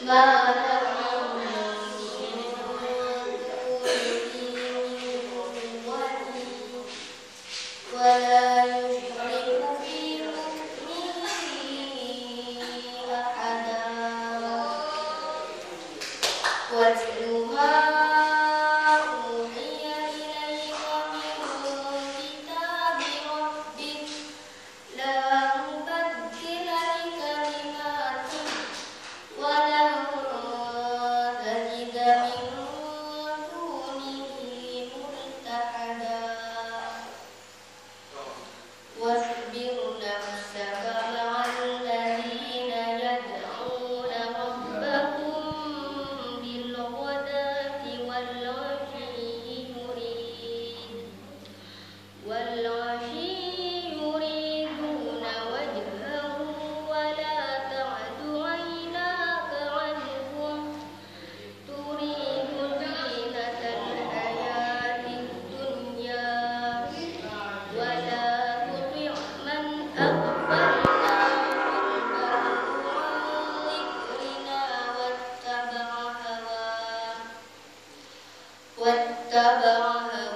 ما لهم ولا يشرك في حكمه أحدا واتل ما أوحي إليك من كتاب ربك لا مبدل لكلماته ولن تجد من دونه ملتحدا واصبر نفسك مع الذين يدعون ربهم بالغداة والعشي يريدون وجهه ولا تعد عيناك عنهم تريد زينة الحياة الدنيا ولا تطع من أغفلنا قلبه عن ذكرنا واتبع هواه